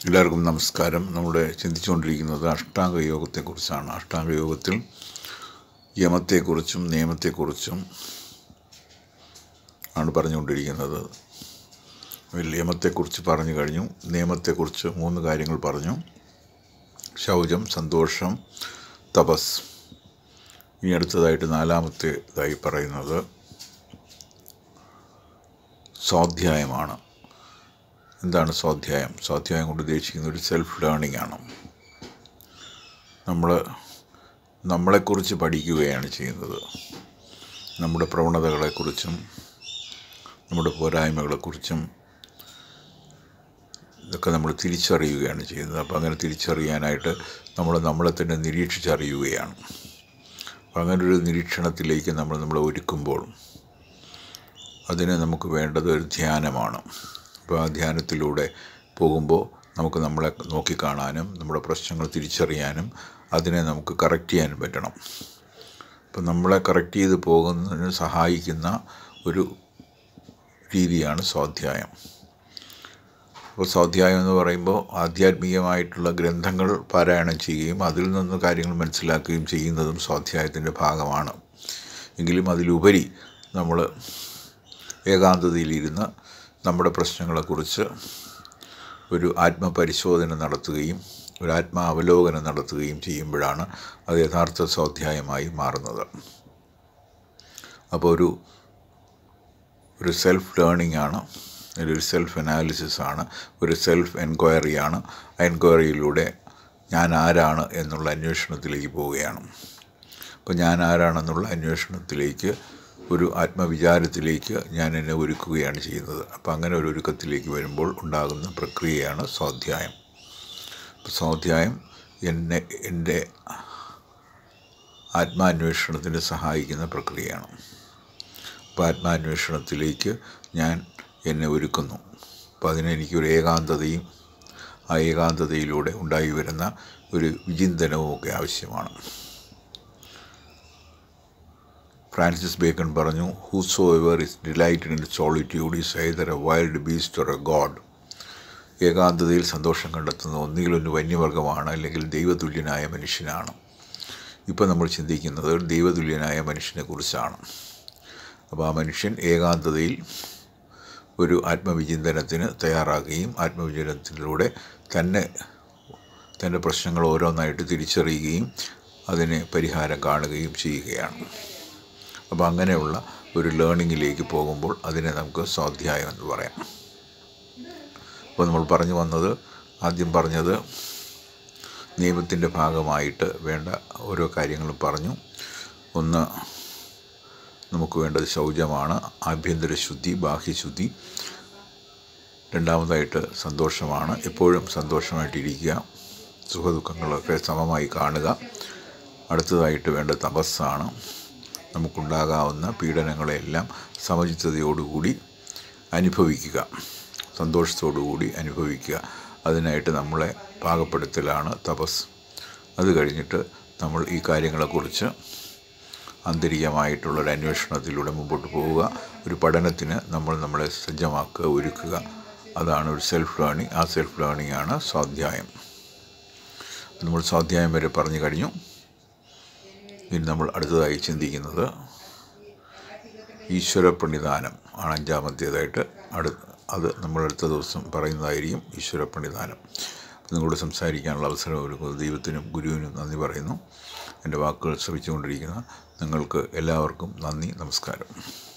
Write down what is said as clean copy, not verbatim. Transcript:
എല്ലാവർക്കും നമസ്കാരം. നമ്മുടെ ചിന്തിച്ചുകൊണ്ടിരിക്കുന്നത് അഷ്ടാംഗ യോഗത്തെക്കുറിച്ചാണ്. അഷ്ടാംഗ യോഗത്തിൽ യമത്തെക്കുറിച്ചും നിയമത്തെക്കുറിച്ചും ആണ് പറഞ്ഞുകൊണ്ടിരിക്കുന്നത്. യമത്തെക്കുറിച്ച് പറഞ്ഞു കഴിഞ്ഞു. നിയമത്തെക്കുറിച്ച് 3 കാര്യങ്ങൾ പറഞ്ഞു: ശൗചം, സന്തോഷം, തപസ്. ഇനി അടുത്തതായിട്ട് 4-ാമത്തേതായി പറയുന്നത് സ്വാധ്യായമാണ്. എന്താണ് സ്വാധ്യായം? സ്വാധ്യായം കൊണ്ട് ഉദ്ദേശിക്കുന്ന ഒരു സെൽഫ് ലേണിംഗ് ആണ്. നമ്മളെക്കുറിച്ച് പഠിക്കുകയാണ് ചെയ്യുന്നത്. നമ്മുടെ പ്രവണതകളെക്കുറിച്ചും നമ്മുടെ പോരായ്മകളെക്കുറിച്ചും ഇതൊക്കെ നമ്മൾ തിരിച്ചറിയുകയാണ് ചെയ്യുന്നത്. അപ്പോൾ അങ്ങനെ തിരിച്ചറിയാനായിട്ട് നമ്മളെ തന്നെ നിരീക്ഷിച്ചറിയുകയാണ്. അപ്പോൾ അങ്ങനൊരു നിരീക്ഷണത്തിലേക്ക് നമ്മളെ ഒരുക്കുമ്പോൾ അതിന് നമുക്ക് വേണ്ടത് ഒരു ധ്യാനമാണ്. അപ്പോൾ ആ ധ്യാനത്തിലൂടെ പോകുമ്പോൾ നമുക്ക് നമ്മളെ നോക്കിക്കാണാനും നമ്മുടെ പ്രശ്നങ്ങൾ തിരിച്ചറിയാനും അതിനെ നമുക്ക് കറക്റ്റ് ചെയ്യാനും പറ്റണം. അപ്പം നമ്മളെ കറക്റ്റ് ചെയ്ത് പോകുന്നതിന് സഹായിക്കുന്ന ഒരു രീതിയാണ് സ്വാധ്യായം. അപ്പോൾ സ്വാധ്യായം എന്ന് പറയുമ്പോൾ ആധ്യാത്മികമായിട്ടുള്ള ഗ്രന്ഥങ്ങൾ പാരായണം ചെയ്യുകയും അതിൽ നിന്ന് കാര്യങ്ങൾ മനസ്സിലാക്കുകയും ചെയ്യുന്നതും സ്വാധ്യായത്തിൻ്റെ ഭാഗമാണ്. എങ്കിലും അതിലുപരി നമ്മൾ ഏകാന്തതയിലിരുന്ന് നമ്മുടെ പ്രശ്നങ്ങളെക്കുറിച്ച് ഒരു ആത്മപരിശോധന നടത്തുകയും ഒരു ആത്മാവലോകനം നടത്തുകയും ചെയ്യുമ്പോഴാണ് അത് യഥാർത്ഥ സ്വാധ്യായമായി മാറുന്നത്. അപ്പോൾ ഒരു സെൽഫ് ലേണിംഗ് ആണ്, ഒരു സെൽഫ് അനാലിസിസ് ആണ്, ഒരു സെൽഫ് എൻക്വയറിയാണ്. ആ എൻക്വയറിയിലൂടെ ഞാൻ ആരാണ് എന്നുള്ള അന്വേഷണത്തിലേക്ക് പോവുകയാണ്. അപ്പോൾ ഞാൻ ആരാണെന്നുള്ള അന്വേഷണത്തിലേക്ക്, ഒരു ആത്മവിചാരത്തിലേക്ക് ഞാൻ എന്നെ ഒരുക്കുകയാണ് ചെയ്യുന്നത്. അപ്പോൾ അങ്ങനെ ഒരു ഒരുക്കത്തിലേക്ക് വരുമ്പോൾ ഉണ്ടാകുന്ന പ്രക്രിയയാണ് സ്വാധ്യായം. അപ്പോൾ സ്വാധ്യായം എൻ്റെ ആത്മാന്വേഷണത്തിന് സഹായിക്കുന്ന പ്രക്രിയയാണ്. അപ്പോൾ ആത്മാന്വേഷണത്തിലേക്ക് ഞാൻ എന്നെ ഒരുക്കുന്നു. അപ്പോൾ അതിനെനിക്കൊരു ഏകാന്തതയും ആ ഏകാന്തതയിലൂടെ ഉണ്ടായി വരുന്ന ഒരു വിചിന്തനവും ഒക്കെ ആവശ്യമാണ്. ഫ്രാൻസിസ് ബേക്കൺ പറഞ്ഞു, "Whosoever is delighted in solitude is either a wild beast or a god." ഏകാന്തതയിൽ സന്തോഷം കണ്ടെത്തുന്ന ഒന്നുകിൽ ഒരു വന്യമൃഗമാണ്, അല്ലെങ്കിൽ ദൈവതുല്യനായ മനുഷ്യനാണ്. ഇപ്പോൾ നമ്മൾ ചിന്തിക്കുന്നത് ദൈവതുല്യനായ മനുഷ്യനെക്കുറിച്ചാണ്. അപ്പോൾ ആ മനുഷ്യൻ ഏകാന്തതയിൽ ഒരു ആത്മവിചിന്തനത്തിന് തയ്യാറാകുകയും ആത്മവിചിന്തനത്തിലൂടെ തൻ്റെ പ്രശ്നങ്ങൾ ഓരോന്നായിട്ട് തിരിച്ചറിയുകയും അതിന് പരിഹാരം കാണുകയും ചെയ്യുകയാണ്. അപ്പോൾ അങ്ങനെയുള്ള ഒരു ലേണിങ്ങിലേക്ക് പോകുമ്പോൾ അതിനെ നമുക്ക് സ്വാധ്യായം എന്ന് പറയാം. അപ്പോൾ നമ്മൾ ആദ്യം പറഞ്ഞത് നിയമത്തിൻ്റെ ഭാഗമായിട്ട് വേണ്ട ഓരോ കാര്യങ്ങളും പറഞ്ഞു. ഒന്ന്, നമുക്ക് വേണ്ടത് ശൗചമാണ്, ആഭ്യന്തര ശുദ്ധി, ബാഹ്യശുദ്ധി. രണ്ടാമതായിട്ട് സന്തോഷമാണ്, എപ്പോഴും സന്തോഷമായിട്ടിരിക്കുക, സുഖദുഃഖങ്ങളൊക്കെ സമമായി കാണുക. അടുത്തതായിട്ട് വേണ്ട തപസ്സാണ്, നമുക്കുണ്ടാകാവുന്ന പീഡനങ്ങളെല്ലാം സമചിത്തതയോടുകൂടി അനുഭവിക്കുക, സന്തോഷത്തോടുകൂടി അനുഭവിക്കുക. അതിനായിട്ട് നമ്മളെ പാകപ്പെടുത്തലാണ് തപസ്. അത് കഴിഞ്ഞിട്ട് നമ്മൾ ഈ കാര്യങ്ങളെക്കുറിച്ച് ആന്തരികമായിട്ടുള്ളൊരു അന്വേഷണത്തിലൂടെ മുമ്പോട്ട് പോവുക, ഒരു പഠനത്തിന് നമ്മളെ സജ്ജമാക്കുക, ഒരുക്കുക. അതാണ് ഒരു സെൽഫ് ലേണിംഗ്. ആ സെൽഫ് ലേണിംഗ് ആണ് സ്വാധ്യായം. നമ്മൾ സ്വാധ്യായം വരെ പറഞ്ഞു കഴിഞ്ഞു. ഇനി നമ്മൾ അടുത്തതായി ചിന്തിക്കുന്നത് ഈശ്വരപ്രണിധാനം ആണ്. 5-ാമത്തേതായിട്ട് അത് നമ്മൾ അടുത്ത ദിവസം പറയുന്നതായിരിക്കും. ഈശ്വരപ്രണിധാനം. നിങ്ങളോട് സംസാരിക്കാനുള്ള അവസരം ഒരുക്കുന്നത് ദൈവത്തിനും ഗുരുവിനും നന്ദി പറയുന്നു. എൻ്റെ വാക്കുകൾ ശ്രവിച്ചുകൊണ്ടിരിക്കുന്ന നിങ്ങൾക്ക് എല്ലാവർക്കും നന്ദി, നമസ്കാരം.